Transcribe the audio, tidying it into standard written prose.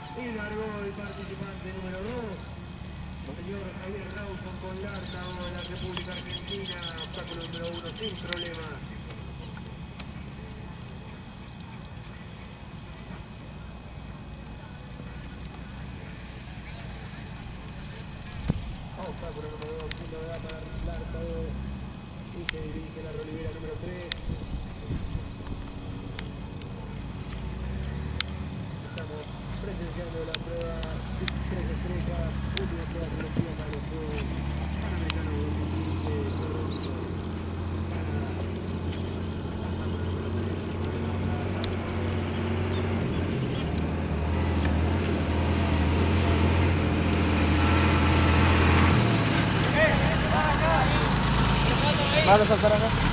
Y largó el participante número 2, señor Javier Rawson con Lartao de la República Argentina, obstáculo número 1 sin problema. Obstáculo número 2 sin novedad para Lartao y se dirige la Rolivera número 3. Estamos presenciando la prueba 3 estrellas, última prueba colectiva para los Juegos Panamericanos 2015 de Toronto. ¿Vas a saltar acá?